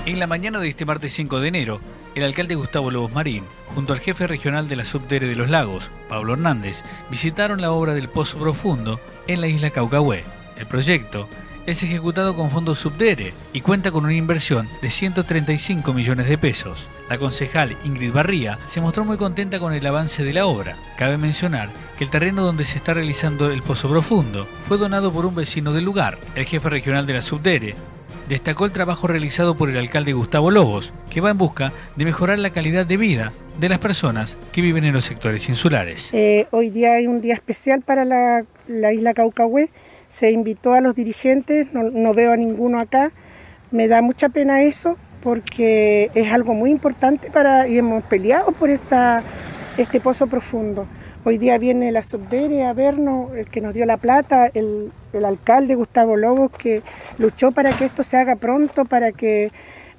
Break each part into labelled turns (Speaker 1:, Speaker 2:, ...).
Speaker 1: En la mañana de este martes 5 de enero, el alcalde Gustavo Lobos Marín, junto al jefe regional de la Subdere de los Lagos, Pablo Hernández, visitaron la obra del Pozo Profundo en la isla Caucahué. El proyecto es ejecutado con fondos Subdere y cuenta con una inversión de 135 millones de pesos. La concejal Ingrid Barría se mostró muy contenta con el avance de la obra. Cabe mencionar que el terreno donde se está realizando el Pozo Profundo fue donado por un vecino del lugar. El jefe regional de la Subdere destacó el trabajo realizado por el alcalde Gustavo Lobos, que va en busca de mejorar la calidad de vida de las personas que viven en los sectores insulares.
Speaker 2: Hoy día hay un día especial para la isla Caucahué. Se invitó a los dirigentes, no veo a ninguno acá. Me da mucha pena eso porque es algo muy importante y hemos peleado por este pozo profundo. Hoy día viene la Subdere a vernos, el que nos dio la plata, el alcalde Gustavo Lobos, que luchó para que esto se haga pronto, para que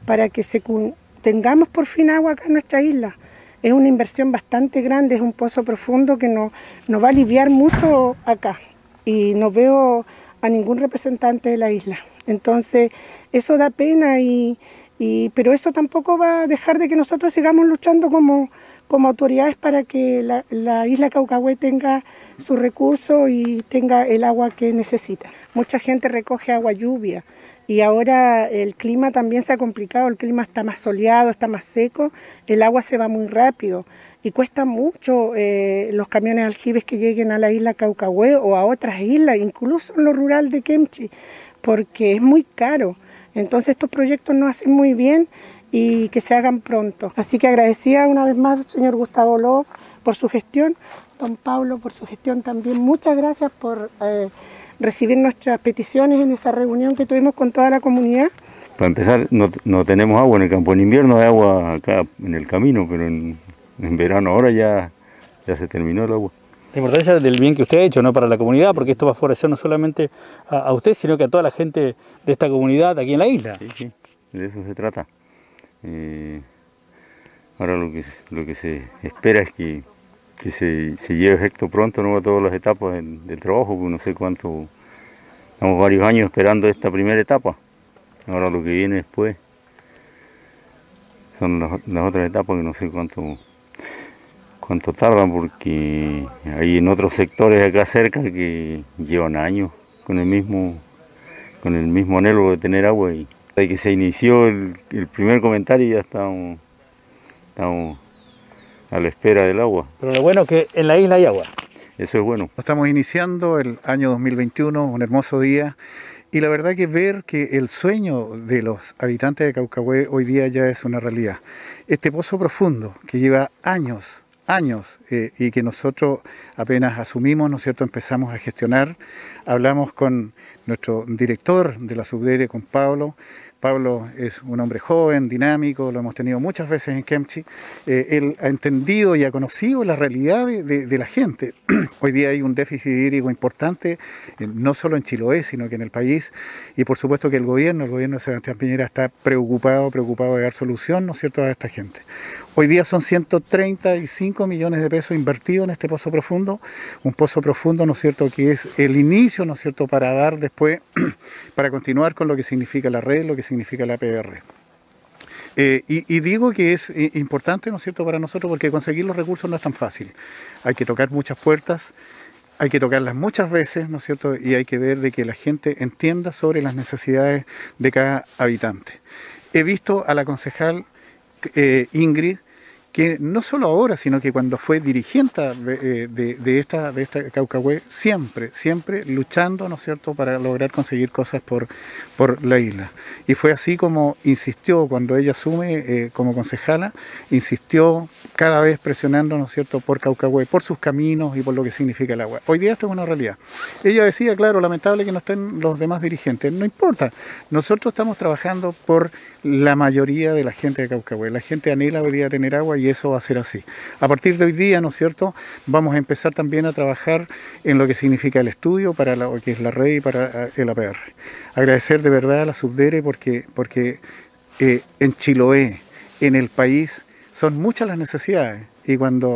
Speaker 2: tengamos por fin agua acá en nuestra isla. Es una inversión bastante grande, es un pozo profundo que nos va a aliviar mucho acá. Y no veo a ningún representante de la isla. Entonces, eso da pena, pero eso tampoco va a dejar de que nosotros sigamos luchando como autoridades para que la isla Caucahué tenga sus recursos y tenga el agua que necesita. Mucha gente recoge agua lluvia y ahora el clima también se ha complicado, el clima está más soleado, está más seco, el agua se va muy rápido y cuesta mucho los camiones aljibes que lleguen a la isla Caucahué o a otras islas, incluso en lo rural de Kemchi, porque es muy caro. Entonces estos proyectos nos hacen muy bien y que se hagan pronto. Así que agradecida una vez más, señor Gustavo Lobos, por su gestión, don Pablo por su gestión también. Muchas gracias por recibir nuestras peticiones en esa reunión que tuvimos con toda la comunidad.
Speaker 3: Para empezar, no tenemos agua en el campo. En invierno hay agua acá en el camino, pero en verano ahora ya se terminó el agua.
Speaker 4: La importancia del bien que usted ha hecho, ¿no?, para la comunidad, porque esto va a favorecer no solamente a usted, sino que a toda la gente de esta comunidad aquí en la isla.
Speaker 3: Sí, de eso se trata. Ahora lo que se espera es que se lleve efecto pronto, ¿no?, a todas las etapas del trabajo, porque no sé cuánto, estamos varios años esperando esta primera etapa. Ahora lo que viene después son las otras etapas que no sé cuánto tardan, porque hay en otros sectores acá cerca que llevan años con el mismo anhelo de tener agua, y desde que se inició el primer comentario ya estamos a la espera del agua.
Speaker 4: Pero lo bueno es que en la isla hay agua.
Speaker 3: Eso es bueno.
Speaker 5: Estamos iniciando el año 2021, un hermoso día, y la verdad que ver que el sueño de los habitantes de Caucahué hoy día ya es una realidad. Este pozo profundo que lleva años y que nosotros apenas asumimos, ¿no es cierto?, empezamos a gestionar. Hablamos con nuestro director de la Subdere, con Pablo. Pablo es un hombre joven, dinámico, lo hemos tenido muchas veces en Kemchi. Él ha entendido y ha conocido la realidad de la gente. Hoy día hay un déficit hídrico importante, no solo en Chiloé, sino que en el país. Y por supuesto que el gobierno de Sebastián Piñera está preocupado de dar solución, ¿no es cierto?, a esta gente. Hoy día son 135 millones de pesos invertidos en este pozo profundo, un pozo profundo, ¿no es cierto?, que es el inicio, ¿no es cierto?, para dar después, para continuar con lo que significa la red, lo que significa la APR. Y digo que es importante, ¿no es cierto?, para nosotros, porque conseguir los recursos no es tan fácil. Hay que tocar muchas puertas, hay que tocarlas muchas veces, ¿no es cierto?, y hay que ver de que la gente entienda sobre las necesidades de cada habitante. He visto a la concejal Ingrid, que no solo ahora, sino que cuando fue dirigente de esta Caucahué, siempre luchando, ¿no es cierto?, para lograr conseguir cosas por la isla. Y fue así como insistió cuando ella asume como concejala, insistió cada vez presionando, ¿no es cierto?, por Caucahué, por sus caminos y por lo que significa el agua. Hoy día esto es una realidad. Ella decía, claro, lamentable que no estén los demás dirigentes, no importa, nosotros estamos trabajando por la mayoría de la gente de Caucahué. La gente anhela hoy día tener agua y eso va a ser así. A partir de hoy día, ¿no es cierto?, vamos a empezar también a trabajar en lo que significa el estudio para lo que es la red y para el APR. Agradecer de verdad a la Subdere porque en Chiloé, en el país, son muchas las necesidades y cuando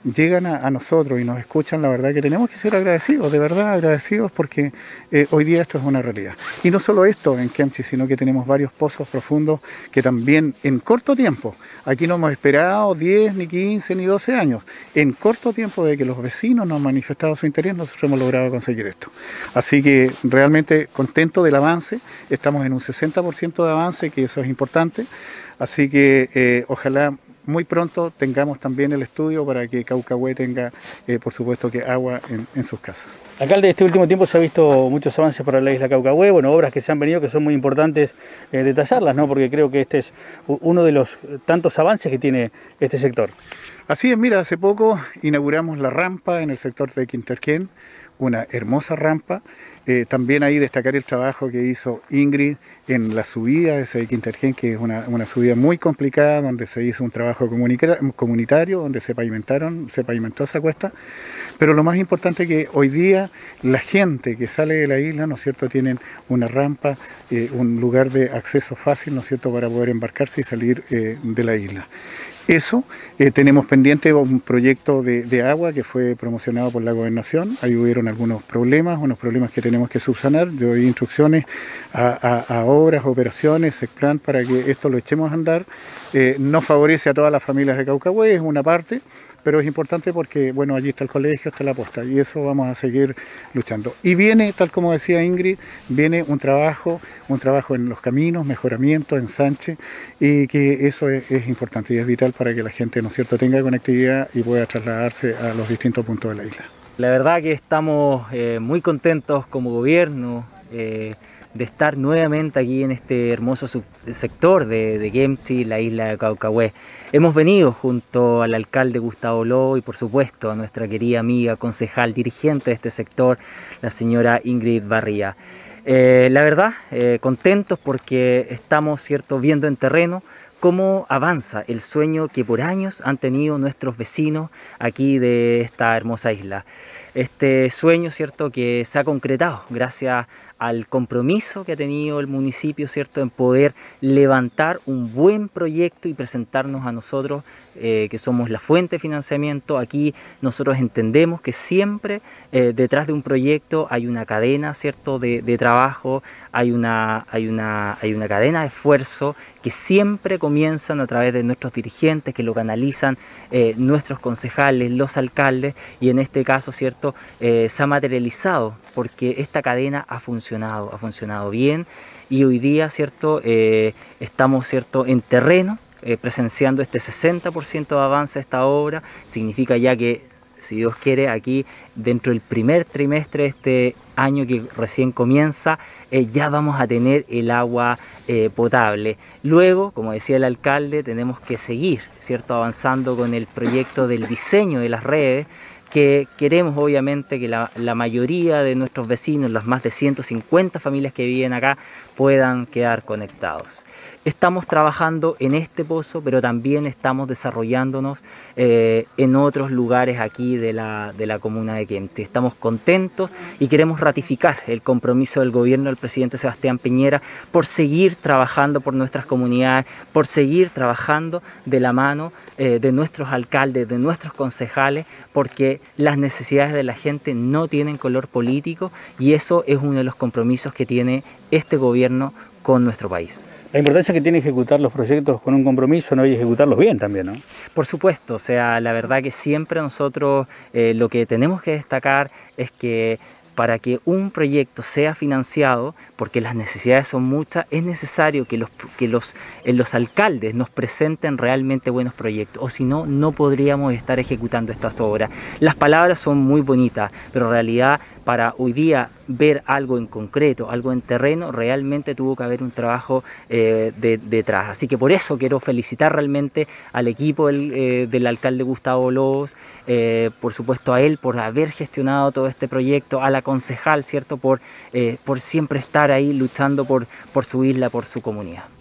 Speaker 5: llegan a nosotros y nos escuchan, la verdad que tenemos que ser agradecidos, de verdad agradecidos, porque hoy día esto es una realidad. Y no solo esto en Kemchi, sino que tenemos varios pozos profundos que también en corto tiempo, aquí no hemos esperado 10, ni 15, ni 12 años, en corto tiempo de que los vecinos nos han manifestado su interés, nosotros hemos logrado conseguir esto. Así que realmente contento del avance, estamos en un 60% de avance, que eso es importante, así que ojalá muy pronto tengamos también el estudio para que Caucahué tenga, por supuesto, que agua en sus casas.
Speaker 4: Alcalde, este último tiempo se ha visto muchos avances para la isla Caucahué, bueno, obras que se han venido que son muy importantes detallarlas, ¿no? Porque creo que este es uno de los tantos avances que tiene este sector.
Speaker 5: Así es, mira, hace poco inauguramos la rampa en el sector de Quinterquén, una hermosa rampa. También ahí destacar el trabajo que hizo Ingrid en la subida de ese Quinterquén, que es una subida muy complicada, donde se hizo un trabajo comunitario, donde se pavimentó esa cuesta. Pero lo más importante es que hoy día la gente que sale de la isla, ¿no es cierto?, tienen una rampa, un lugar de acceso fácil, ¿no es cierto?, para poder embarcarse y salir de la isla. Eso, tenemos pendiente un proyecto de agua que fue promocionado por la Gobernación. Ahí hubieron algunos problemas, unos problemas que tenemos que subsanar. Yo doy instrucciones a obras, operaciones, SECPLAN, para que esto lo echemos a andar. No favorece a todas las familias de Caucahué, es una parte, pero es importante porque, bueno, allí está el colegio, está la posta, y eso vamos a seguir luchando. Y viene, tal como decía Ingrid, viene un trabajo en los caminos, mejoramiento, ensanche, y que eso es importante y es vital para que la gente, ¿no es cierto?, tenga conectividad y pueda trasladarse a los distintos puntos de la isla.
Speaker 6: La verdad que estamos muy contentos como gobierno de estar nuevamente aquí en este hermoso sector de Kemchi, la isla de Caucahué. Hemos venido junto al alcalde Gustavo Lobo y por supuesto a nuestra querida amiga concejal dirigente de este sector, la señora Ingrid Barría. La verdad, contentos porque estamos, ¿cierto?, viendo en terreno cómo avanza el sueño que por años han tenido nuestros vecinos aquí de esta hermosa isla. Este sueño, ¿cierto?, que se ha concretado gracias al compromiso que ha tenido el municipio, ¿cierto?, en poder levantar un buen proyecto y presentarnos a nosotros, que somos la fuente de financiamiento. Aquí nosotros entendemos que siempre detrás de un proyecto hay una cadena, ¿cierto?, de trabajo, hay una cadena de esfuerzo que siempre comienzan a través de nuestros dirigentes, que lo canalizan nuestros concejales, los alcaldes, y en este caso, ¿cierto?, se ha materializado porque esta cadena ha funcionado bien, y hoy día, ¿cierto?, estamos, ¿cierto?, en terreno, presenciando este 60% de avance de esta obra. Significa ya que, si Dios quiere, aquí dentro del primer trimestre de este año que recién comienza, ya vamos a tener el agua potable. Luego, como decía el alcalde, tenemos que seguir, ¿cierto?, avanzando con el proyecto del diseño de las redes, que queremos obviamente que la mayoría de nuestros vecinos, las más de 150 familias que viven acá, puedan quedar conectados. Estamos trabajando en este pozo, pero también estamos desarrollándonos en otros lugares aquí de la comuna de Kemchi. Estamos contentos y queremos ratificar el compromiso del gobierno del presidente Sebastián Piñera por seguir trabajando por nuestras comunidades, por seguir trabajando de la mano de nuestros alcaldes, de nuestros concejales, porque las necesidades de la gente no tienen color político, y eso es uno de los compromisos que tiene este gobierno con nuestro país.
Speaker 4: La importancia que tiene ejecutar los proyectos con un compromiso, ¿no?, y ejecutarlos bien también, ¿no?
Speaker 6: Por supuesto, o sea, la verdad que siempre nosotros lo que tenemos que destacar es que para que un proyecto sea financiado, porque las necesidades son muchas, es necesario que los alcaldes nos presenten realmente buenos proyectos, o si no, no podríamos estar ejecutando estas obras. Las palabras son muy bonitas, pero en realidad para hoy día ver algo en concreto, algo en terreno, realmente tuvo que haber un trabajo detrás. Así que por eso quiero felicitar realmente al equipo del alcalde Gustavo Lobos, por supuesto a él por haber gestionado todo este proyecto, a la concejal, ¿cierto?, por siempre estar ahí luchando por su isla, por su comunidad.